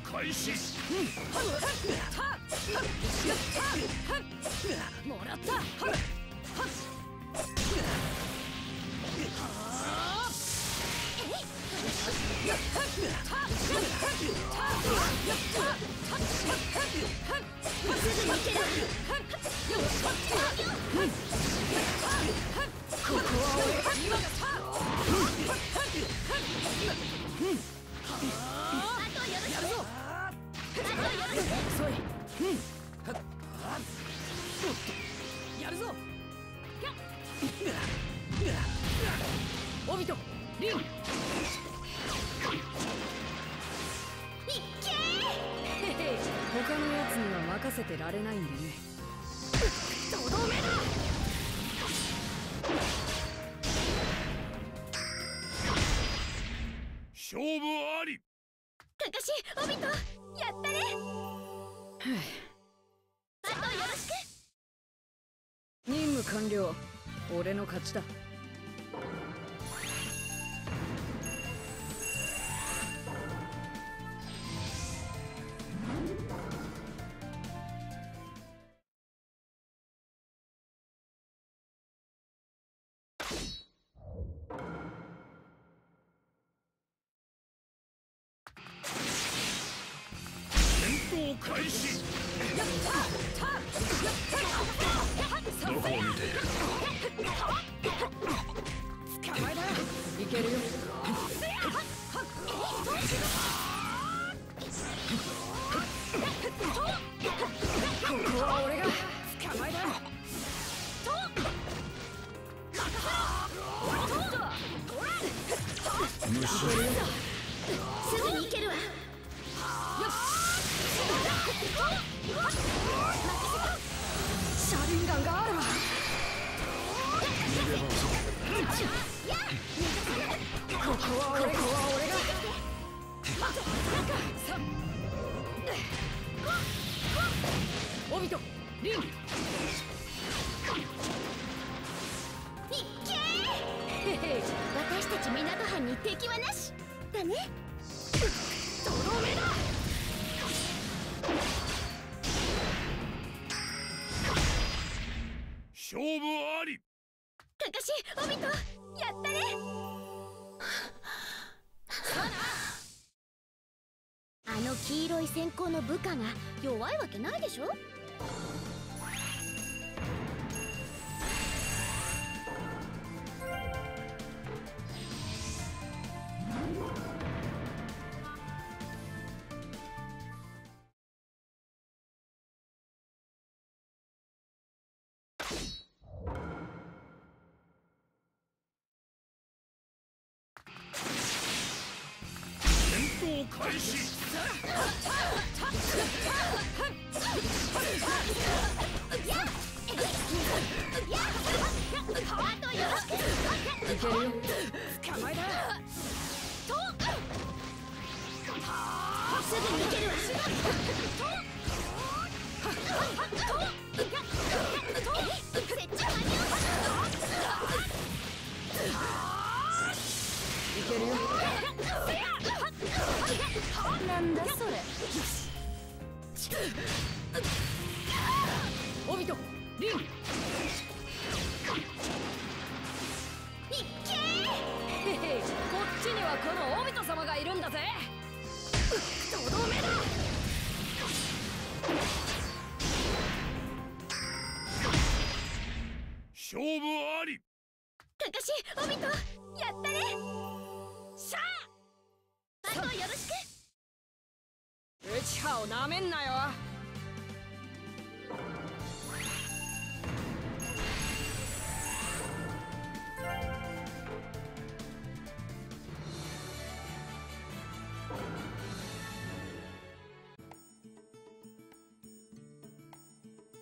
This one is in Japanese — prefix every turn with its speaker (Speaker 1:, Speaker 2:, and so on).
Speaker 1: 開始。
Speaker 2: もらった。やるぞ。オビト、リン。他のやつには任せてられないんでね。とどめだ。
Speaker 1: 勝負あり。
Speaker 3: かかし、オビト、やったね。あとよろしく。
Speaker 2: 任務完了。俺の勝ちだ。
Speaker 1: 開始。どこを見ている。
Speaker 2: 捕まえだ。いけるよ。ここは俺が捕まえだ。
Speaker 1: 無視。
Speaker 3: すぐに行けるわ。
Speaker 2: 車輪ガンがあるわ。ここは俺が。オビト、リン。
Speaker 3: 私たち港藩に敵はなしだね。
Speaker 2: とどめだ。
Speaker 1: 勝負あり。
Speaker 3: かかし、オビト、やったね。あの黄色い閃光の部下が弱いわけないでしょ。
Speaker 1: 開始。
Speaker 2: いけるよ。捕まえだ。
Speaker 3: すぐに行けるわ。
Speaker 2: いけるよ。なんだそれ。オビト、リン。
Speaker 3: いっけー。
Speaker 2: こっちにはこのオビト様がいるんだぜ。とどめだ。
Speaker 1: 勝負あり。
Speaker 3: かかし、オビト、やったね。さあ、あとよろしく。
Speaker 2: ウチハをなめんなよ。